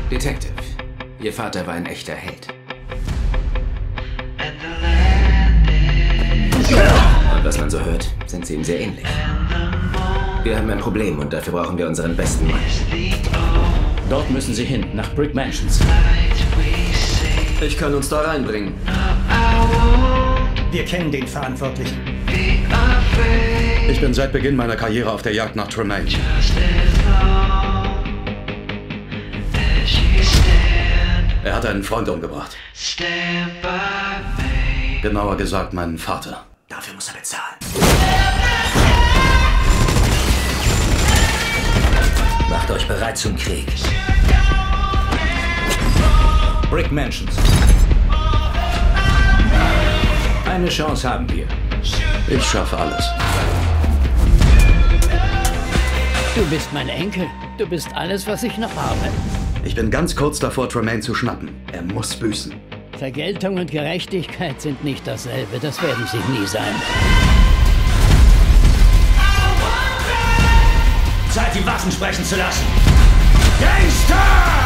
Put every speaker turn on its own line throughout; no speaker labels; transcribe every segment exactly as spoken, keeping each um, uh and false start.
Detective, Ihr Vater war ein echter Held. Und was man so hört, sind Sie ihm sehr ähnlich. Wir haben ein Problem und dafür brauchen wir unseren besten Mann.
Dort müssen Sie hin, nach Brick Mansions.
Ich kann uns da reinbringen.
Wir kennen den Verantwortlichen.
Ich bin seit Beginn meiner Karriere auf der Jagd nach Tremaine. Er hat einen Freund umgebracht. Genauer gesagt, meinen Vater.
Dafür muss er bezahlen.
Macht euch bereit zum Krieg.
Brick Mansions. Eine Chance haben wir.
Ich schaffe alles.
Du bist mein Enkel. Du bist alles, was ich noch habe.
Ich bin ganz kurz davor, Tremaine zu schnappen. Er muss büßen.
Vergeltung und Gerechtigkeit sind nicht dasselbe. Das werden sie nie sein.
Zeit, die Waffen sprechen zu lassen. Gangster!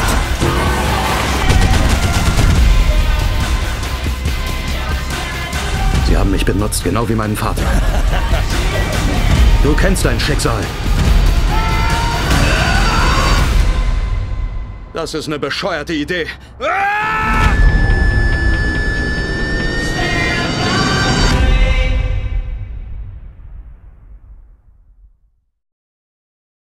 Sie haben mich benutzt, genau wie meinen Vater. Du kennst dein Schicksal. Das ist eine bescheuerte Idee. Ah!